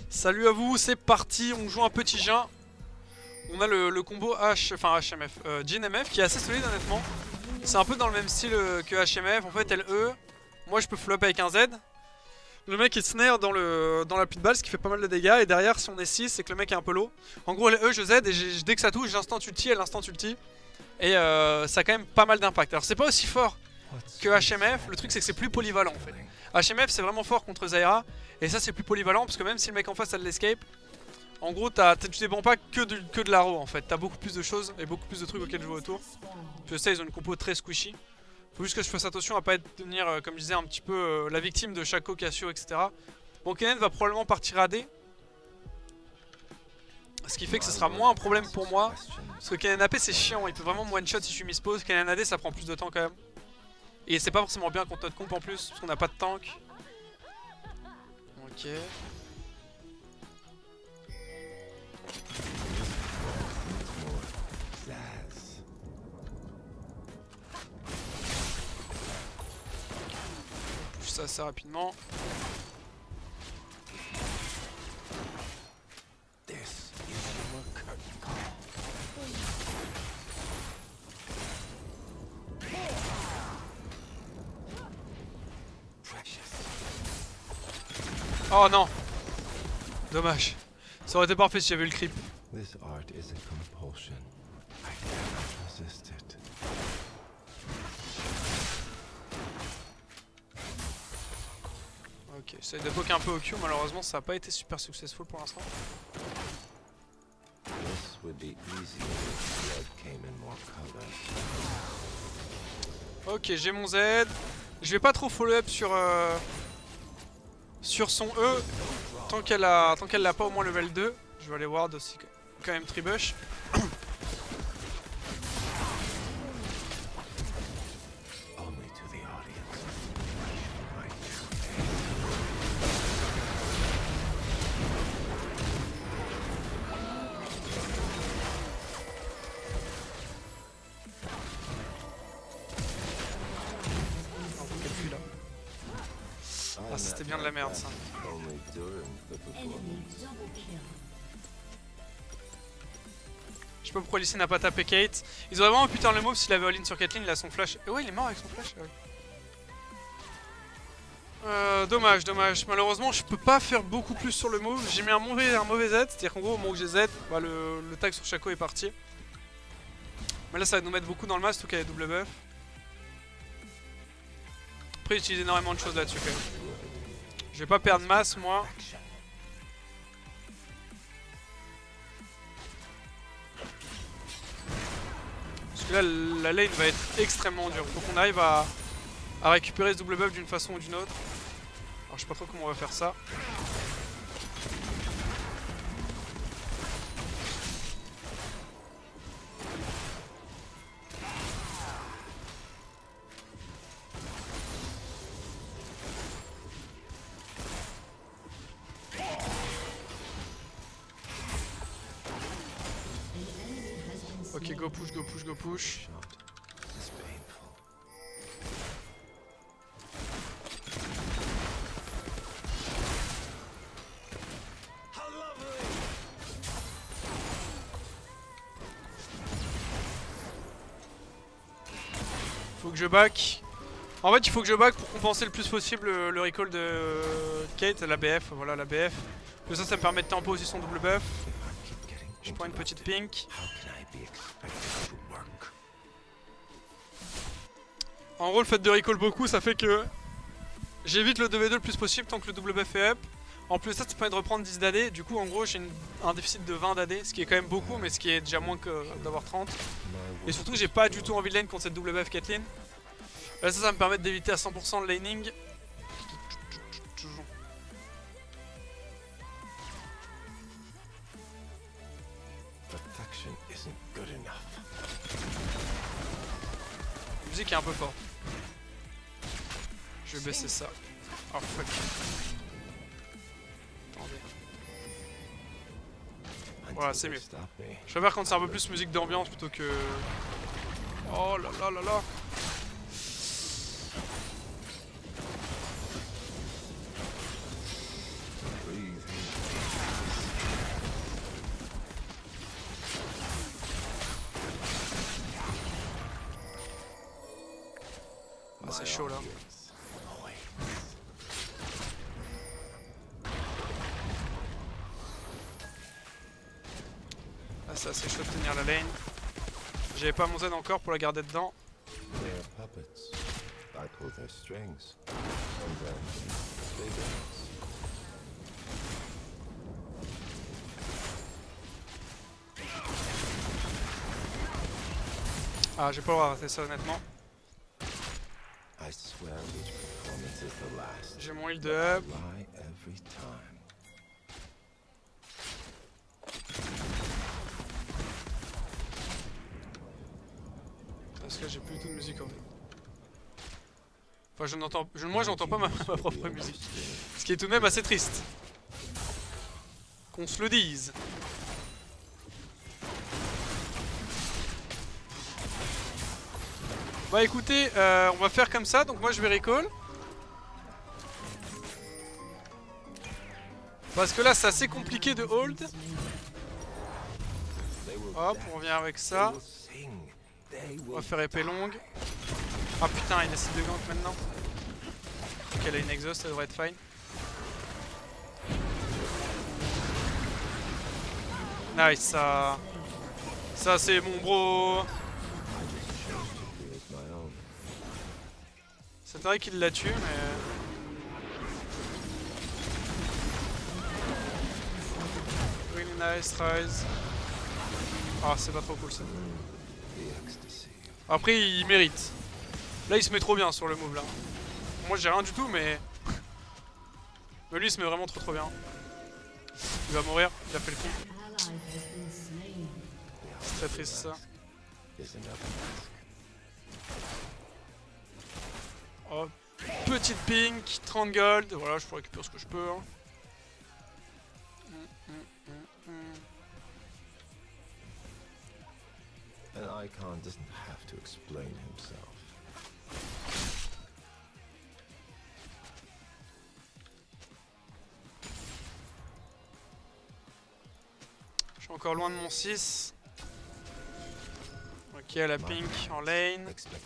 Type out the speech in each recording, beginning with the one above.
Salut à vous, c'est parti, on joue un petit jeu. On a le combo HMF, Jhin MF qui est assez solide honnêtement. C'est un peu dans le même style que HMF, en fait LE. Moi je peux follow up avec un Z. Le mec est snare dans la pluie de balle, ce qui fait pas mal de dégâts. Et derrière si on est 6, c'est que le mec est un peu low. En gros LE je Z et dès que ça touche j'instant ulti, elle instant ulti. Et ça a quand même pas mal d'impact. Alors c'est pas aussi fort que HMF, le truc c'est que c'est plus polyvalent en fait. HMF c'est vraiment fort contre Zyra. Et ça c'est plus polyvalent parce que même si le mec en face a de l'escape, en gros tu dépends pas que de l'aro en fait. T'as beaucoup plus de choses et beaucoup plus de trucs auxquels jouer autour. Je sais ils ont une compo très squishy. Faut juste que je fasse attention à pas devenir comme je disais un petit peu la victime de Shaco, Cassio etc. Bon Kennen va probablement partir AD. Ce qui fait que ce sera moins un problème pour moi. Parce que Kennen AP c'est chiant, il peut vraiment me one shot si je suis mispose. Kennen AD ça prend plus de temps quand même. Et c'est pas forcément bien contre notre comp en plus parce qu'on a pas de tank. Ok. On pousse ça assez rapidement. Oh non! Dommage. Ça aurait été parfait si j'avais eu le creep. Ok, j'essaie de poker un peu au Q, malheureusement ça n'a pas été super successful pour l'instant. Ok, j'ai mon Z. Je vais pas trop follow up sur son E tant qu'elle l'a pas au moins level 2. Je vais aller ward aussi quand même tribush. Ah c'était bien de la merde ça. Je sais pas pourquoi Lee Sin n'a pas tapé Kate. Ils auraient vraiment pu turn le move s'il avait all-in sur Caitlyn, il a son flash. Et ouais il est mort avec son flash. Dommage, dommage. Malheureusement je peux pas faire beaucoup plus sur le move. J'ai mis un mauvais Z, c'est-à-dire qu'en gros au moment où j'ai Z, bah, le tag sur Shaco est parti. Mais là ça va nous mettre beaucoup dans le mass, tout cas il y a double buff. Après j'utilise énormément de choses là-dessus quand même. Je vais pas perdre masse moi. Parce que là la lane va être extrêmement dure. Faut qu'on arrive à récupérer ce double buff d'une façon ou d'une autre. Alors je sais pas trop comment on va faire ça. Ok, go push, go push, go push. Faut que je back. En fait, il faut que je back pour compenser le plus possible le recall de Kate, la BF. Voilà, la BF. Que ça me permet de tempo aussi son double buff. Je prends une petite pink. En gros, le fait de recall beaucoup, ça fait que j'évite le 2v2 le plus possible tant que le double buff est up. En plus, ça permet de reprendre 10 d'AD. Du coup, en gros, j'ai un déficit de 20 d'AD, ce qui est quand même beaucoup, mais ce qui est déjà moins que d'avoir 30. Et surtout, j'ai pas du tout envie de lane contre cette double buff Caitlyn. Là, ça me permet d'éviter à 100% le laning. La musique est un peu forte. Je vais baisser ça. Oh fuck. Attendez. Voilà, c'est mieux. Je préfère quand c'est un peu plus musique d'ambiance plutôt que... Oh là là là là. c'est chaud là. Ah ça c'est chaud de tenir la lane. J'avais pas mon Z encore pour la garder dedans. Ah j'ai pas le droit de rater ça honnêtement. J'ai mon heal de up. Parce que j'ai plus du tout de musique en fait. Enfin moi j'entends pas ma propre musique. Ce qui est tout de même assez triste. Qu'on se le dise. Bah écoutez, on va faire comme ça, donc moi je vais recall. Parce que là c'est assez compliqué de hold. Hop, on revient avec ça. On va faire épée longue. Ah putain, il essaie de gank maintenant. Ok, elle a une exhaust, ça devrait être fine. Nice, ça. Ça c'est mon bro. C'est vrai qu'il l'a tué, mais... Really nice, Rise. Ah, c'est pas trop cool ça. Après, il mérite. Là, il se met trop bien sur le move là. Moi, j'ai rien du tout, mais... Mais lui, il se met vraiment trop bien. Il va mourir, il a fait le coup. C'est très triste ça. Oh, petite pink, 30 gold, voilà, je peux récupérer ce que je peux. Hein. An icon doesn't have to explain himself. Je suis encore loin de mon 6. Ok, la pink en lane.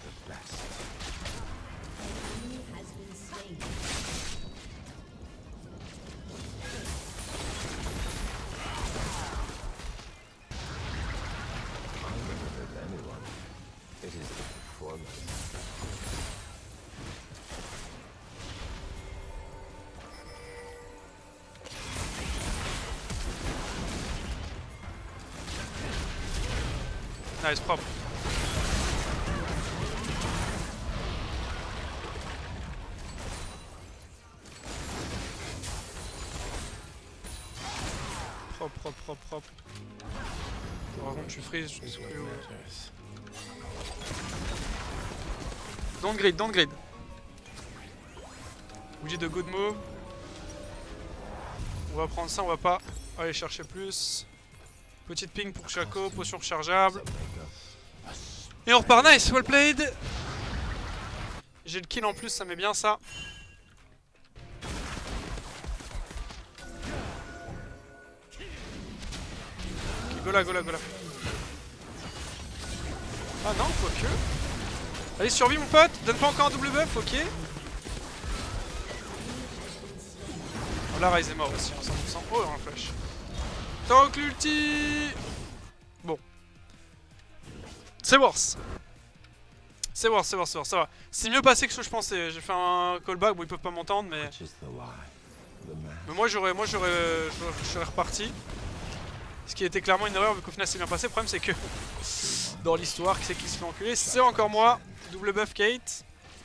Nice, propre. Propre. Par contre, tu freeze, je suis downgrade. Obligé de good move. On va prendre ça, on va pas aller chercher plus. Petite ping pour Shaco, potion rechargeable. Et on repart, nice, well played. J'ai le kill en plus, ça met bien ça. Ok, go là. Ah non, quoique. Allez, survie mon pote, donne pas encore un double buff, ok. Oh, là, Rise est mort aussi, 100%. Oh, un flash. Tank l'ulti. Bon. C'est worse. Ça va. C'est mieux passé que ce que je pensais. J'ai fait un callback, bon ils peuvent pas m'entendre mais... Mais moi j'aurais reparti. Ce qui était clairement une erreur vu qu'au final c'est bien passé. Le problème c'est que dans l'histoire, qui c'est qui se fait enculer? C'est encore moi. Double buff Kate.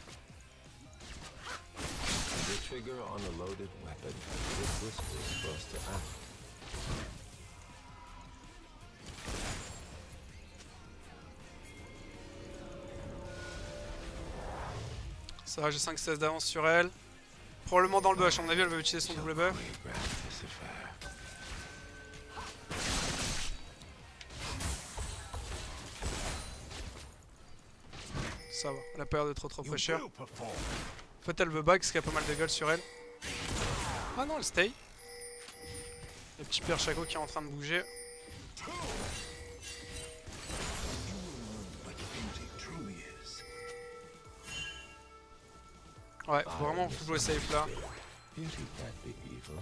Ça va, j'ai 5 CS d'avance sur elle. Probablement dans le bush, à mon avis elle va utiliser son double buff. Ça va, elle a pas l'air de trop fraîcheur. En fait elle veut back parce qu'il y a pas mal de gold sur elle. Ah non, elle stay. Le petit père Shaco qui est en train de bouger. Ouais, faut vraiment jouer safe là. Beauty can't be evil.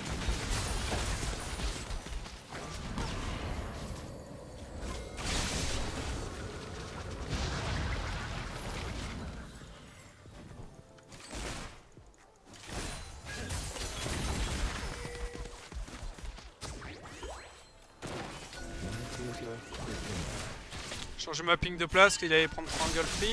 Changer ma ping de place, qu'il allait prendre triangle free.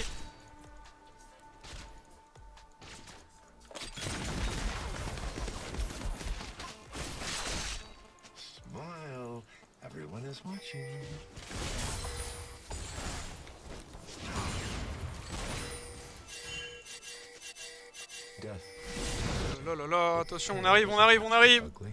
Smile. Everyone is watching. Death. Oh là là là, attention, on arrive, on arrive, on arrive. Ugly.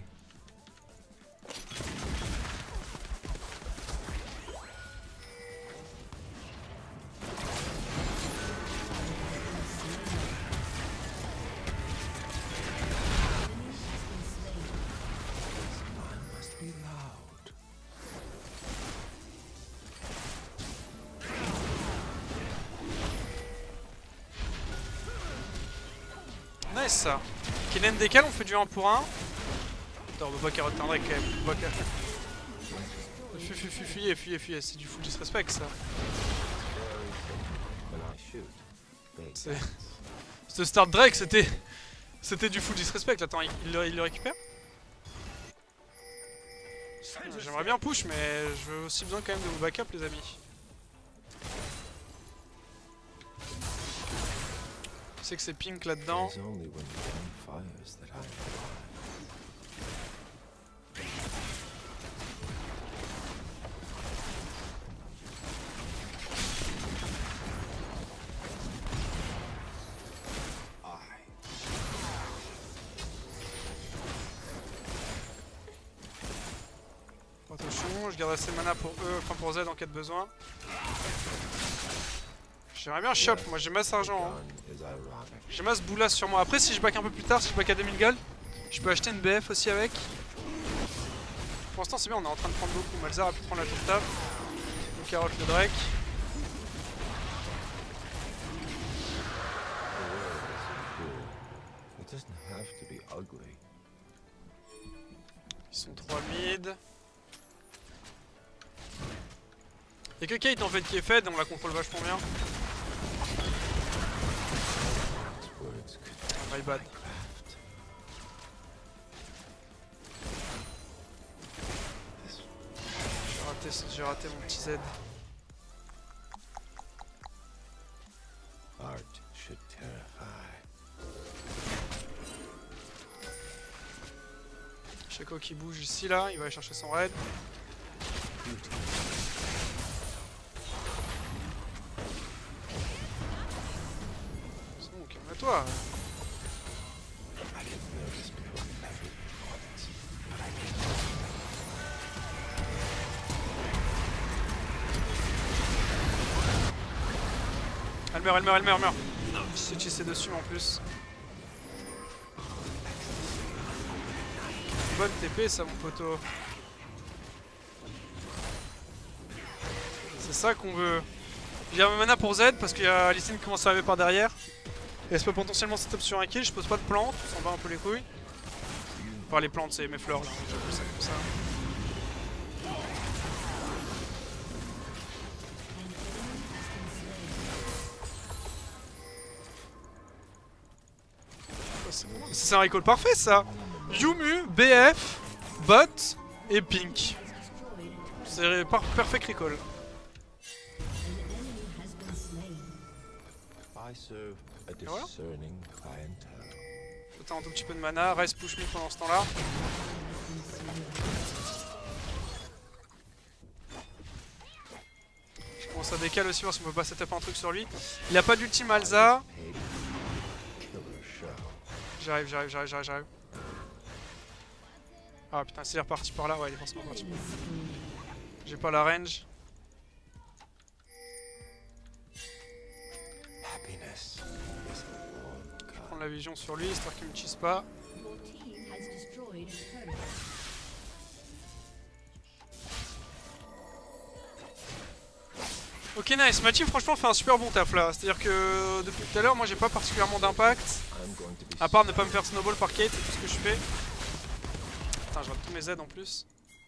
Must be loud. Nice ça. Kylian décale, on fait du 1 pour 1. Attends, on va pas carotte un Drake quand même. On va fuyez, fuyez, fuyez, c'est du full disrespect ça. When I shoot, they C'est... Ce start Drake c'était... C'était du full disrespect, attends, il le récupère? J'aimerais bien push mais je veux aussi besoin quand même de vos backup les amis. Je sais que c'est pink là-dedans. It's only when the gun fires that I fly. Attention, je garde assez de mana pour eux, enfin pour Z en cas de besoin. J'aimerais bien shop, moi j'ai masse argent. Hein. Gun is ironic. J'ai masse boulasse sur moi. Après si je back un peu plus tard, si je back à 2000 gold, je peux acheter une BF aussi avec. Pour l'instant c'est bien, on est en train de prendre beaucoup. Malzar a pu prendre la tour table. Donc carotte le Drake. It doesn't have to be ugly. Ils sont 3 mid. Y'a que Kate en fait qui est fed, on la contrôle vachement bien. Its words could My bad. craft. J'ai raté mon petit Z. Art should terrify. Shaco qui bouge ici là, il va aller chercher son raid. Beauty. C'est bon, calme-toi. I didn't notice before every performance, but I did. Elle meurt, elle meurt, elle meurt, elle meurt. Je sais tisser dessus en plus. Bonne TP ça mon poteau. C'est ça qu'on veut. J'ai un mana pour Z parce qu'il y a Alicine qui commence à arriver par derrière. Et elle se peut potentiellement setup sur un kill, je pose pas de plantes, on s'en bat un peu les couilles. Enfin les plantes c'est mes fleurs là, j'appelle ça comme ça. C'est un recall parfait ça. Yumu, BF, Bot et Pink. C'est perfect recall. I serve a voilà. discerning clientele. T'as un tout petit peu de mana, reste push me pendant ce temps là. Je commence à décaler aussi voir si on peut pas setup un truc sur lui. Il a pas d'ultime Alza. Killer show. J'arrive, j'arrive, j'arrive, j'arrive, j'arrive. Ah putain, s'il est reparti par là, ouais, il est forcément parti. J'ai pas la range. Happiness is a warm Je gun. prends la vision sur lui, histoire qu'il me tease pas. Your team has destroyed a turret. Ok nice, ma team franchement fait un super bon taf là. C'est à dire que depuis tout à l'heure moi j'ai pas particulièrement d'impact. I'm going to be À part ne pas me faire snowball par Kate, c'est tout ce que je fais. Putain je rate tous mes Z en plus.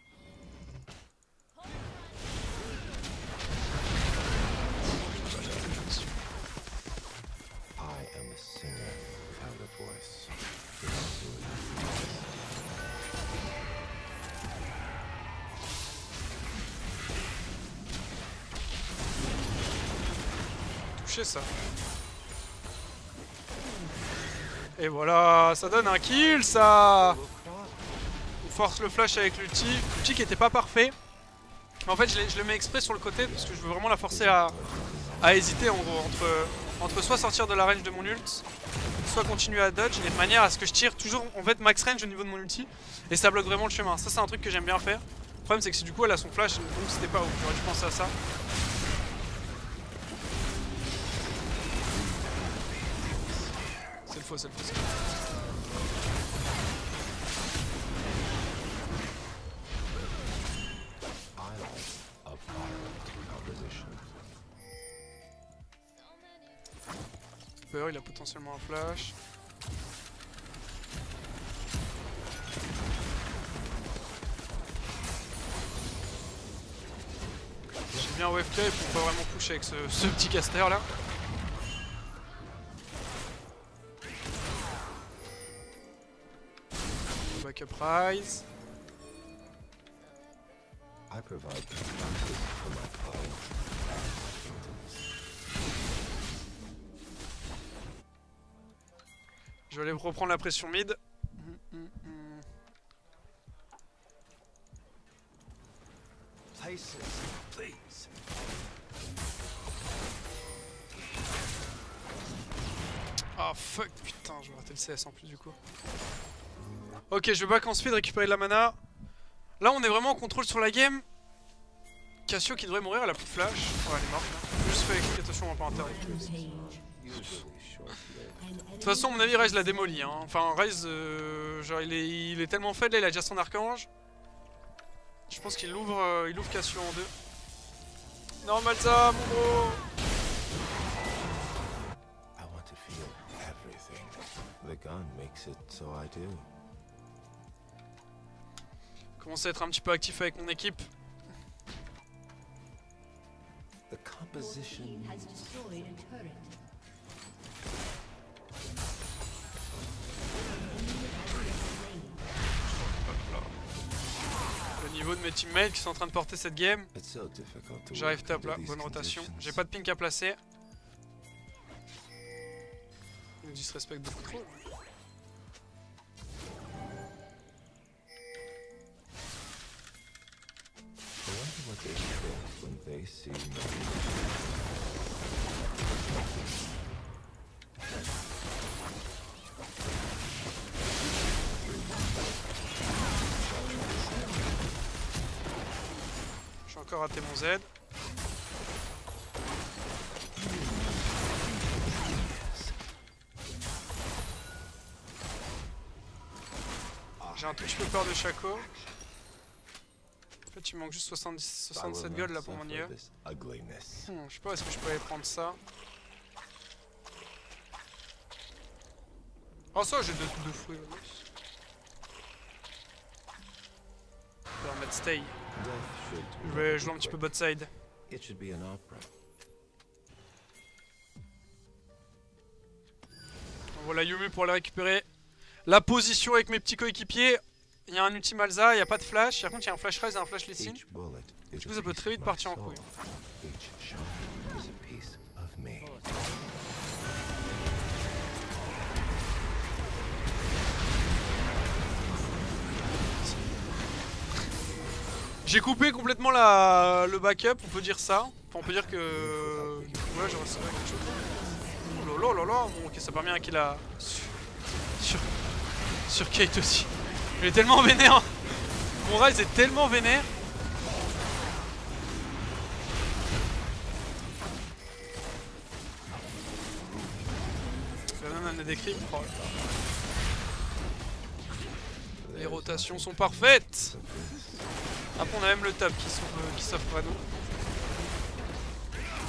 I am a singer without a voice. Toucher ça. Et voilà, ça donne un kill ça. On force le flash avec l'ulti. L'ulti qui était pas parfait. Mais en fait je le mets exprès sur le côté parce que je veux vraiment la forcer à hésiter en gros entre soit sortir de la range de mon ult, soit continuer à dodge, et de manière à ce que je tire toujours en fait max range au niveau de mon ulti, et ça bloque vraiment le chemin. Ça c'est un truc que j'aime bien faire. Le problème c'est que si du coup elle a son flash, donc c'était pas ouf, j'aurais dû penser à ça. C'est le faux, c'est le faux, c'est le faux. I like a violent composition. Peur, il a potentiellement un flash. J'ai bien wave play pour pas vraiment push avec ce petit caster là. Backup rise. I provide perspective for my clients. Je vais aller reprendre la pression mid. Places, please. Ah fuck, putain, je vais rater le CS en plus du coup. Ok, je vais back en speed, récupérer de la mana. Là, on est vraiment en contrôle sur la game. Cassio qui devrait mourir, elle a plus de flash. Ouais, elle est morte. Là. Juste fait attention, on va pas interagir. Rampage. Usually short-lived. De toute façon, à mon avis, Ryze l'a démoli. Hein. Enfin, Ryze, genre, il est tellement faible, là, il a déjà son archange. Je pense qu'il ouvre Cassio en deux. Non, Malza, mon gros. I want to feel everything. The gun makes it so I do. Commence à être un petit peu actif avec mon équipe. The Your composition. team has destroyed a turret. Le niveau de mes teammates qui sont en train de porter cette game. It's so difficult to J'arrive work top là, under these bonne rotation. conditions. J'ai pas de pink à placer. Il nous disrespecte beaucoup trop. I wonder what they think when they see me. J'ai encore raté mon Z. J'ai un tout petit peu peur de Shaco. En fait, il manque juste 67 gold là pour mon IE. This ugliness. Je sais pas, est-ce que je peux aller prendre ça? Oh, ça, j'ai deux fruits. Je vais remettre stay. Death should Je vais jouer un petit peu bot side. It should be an opera. Voilà Yumu pour aller récupérer la position avec mes petits coéquipiers. Il y a un ulti Malza, il n'y a pas de flash. Par contre, il y a un flash Rise et un flash Lessing. Each bullet is Du a coup, ça peut piece très of vite my partir en soul. couille. Each shot is a piece of me. J'ai coupé complètement le backup, on peut dire ça. Enfin, on peut dire que. Ouais, j'aurais sauvé quelque chose. Oh là là là là. Bon, ok, ça permet un kill à. Sur Kate aussi. Il est tellement vénère. Mon Rise est tellement vénère. Ça donne un des crimes. Oh là là. Les rotations sont parfaites. Après on a même le top qui s'offre à nous.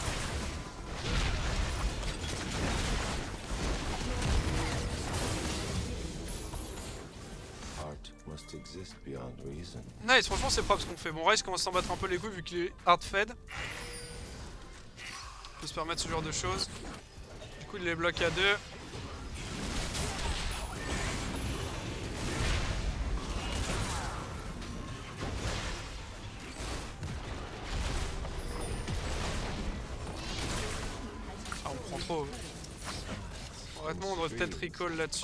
must exist beyond reason. Nice, franchement c'est propre ce qu'on fait. Bon, Ryze commence à s'en battre un peu les couilles vu qu'il est hard fed. On peut se permettre ce genre de choses. Du coup il les bloque à 2. Ah, on prend trop. Honnêtement on devrait peut-être recall là-dessus.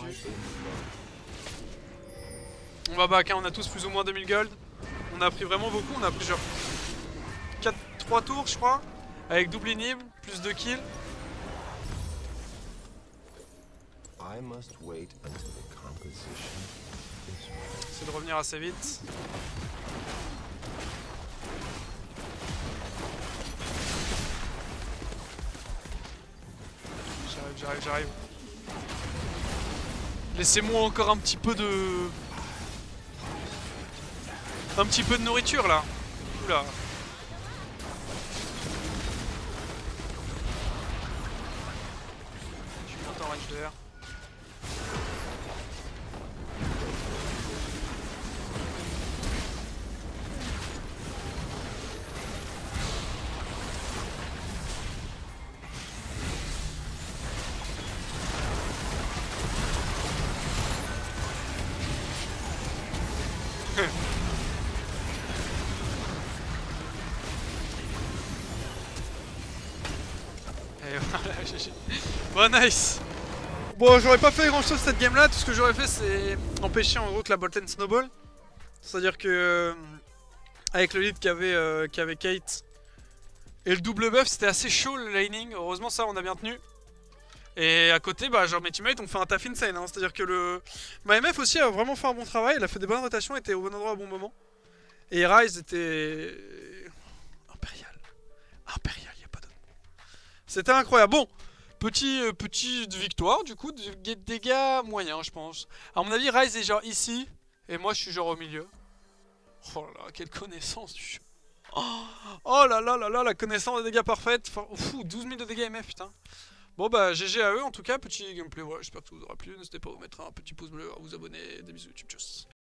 On va back, hein, on a tous plus ou moins 2000 gold. On a pris vraiment beaucoup, on a pris genre 3 tours je crois. Avec double inhib, plus de kills. I must wait until the composition is right. C'est de revenir assez vite. J'arrive. Laissez-moi encore un petit peu de... nourriture là. Oula. Je suis monté en range de R. Et voilà, GG. Bon, nice. Bon, j'aurais pas fait grand chose cette game là. Tout ce que j'aurais fait, c'est empêcher en gros que la Bolten snowball. C'est-à-dire que avec le lead qu'avait Kate et le double buff, c'était assez chaud le laning. Heureusement, ça on a bien tenu. Et à côté, bah, genre mes teammates ont fait un taf insane. Hein. C'est-à-dire que ma MF aussi a vraiment fait un bon travail. Elle a fait des bonnes rotations, était au bon endroit au bon moment. Et Ryze était impérial. Impérial, y a pas d'autre mot. C'était incroyable. Bon, petite victoire du coup, de dégâts moyens, je pense. À mon avis, Ryze est genre ici. Et moi, je suis genre au milieu. Oh là là, quelle connaissance du jeu. Oh là là là là, la connaissance des dégâts parfaite. Enfin, fou, 12 000 de dégâts MF, putain. Bon bah GG à eux en tout cas, petit gameplay, voilà, j'espère que ça vous aura plu, n'hésitez pas à vous mettre un petit pouce bleu, à vous abonner, des bisous YouTube, tchuss.